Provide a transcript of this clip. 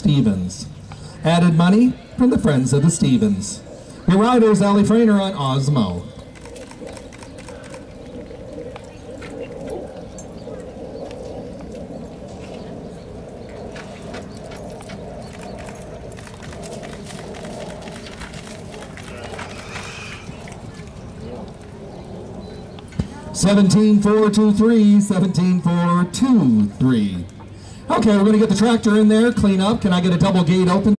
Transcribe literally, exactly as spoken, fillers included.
Stevens. Added money from the Friends of the Stevens. Your riders, Alli Frehner on Osmo. seventeen four two three, seventeen four two three. Okay, we're going to get the tractor in there, clean up. Can I get a double gate open?